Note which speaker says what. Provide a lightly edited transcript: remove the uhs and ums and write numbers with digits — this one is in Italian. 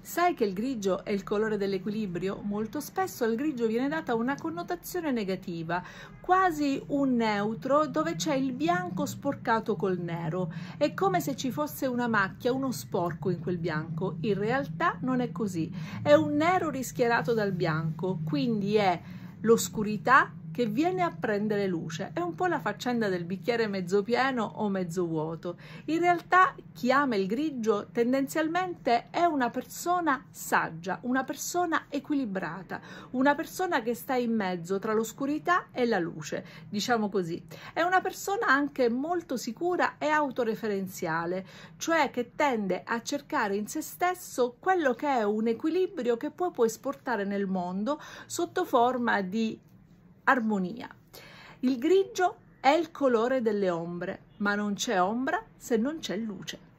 Speaker 1: Sai che il grigio è il colore dell'equilibrio? Molto spesso al grigio viene data una connotazione negativa, quasi un neutro dove c'è il bianco sporcato col nero. È come se ci fosse una macchia, uno sporco in quel bianco. In realtà non è così. È un nero rischiarato dal bianco, quindi è l'oscurità che viene a prendere luce. È un po' la faccenda del bicchiere mezzo pieno o mezzo vuoto. In realtà chi ama il grigio tendenzialmente è una persona saggia, una persona equilibrata, una persona che sta in mezzo tra l'oscurità e la luce, diciamo così. È una persona anche molto sicura e autoreferenziale, cioè che tende a cercare in se stesso quello che è un equilibrio che poi può esportare nel mondo sotto forma di armonia. Il grigio è il colore delle ombre, ma non c'è ombra se non c'è luce.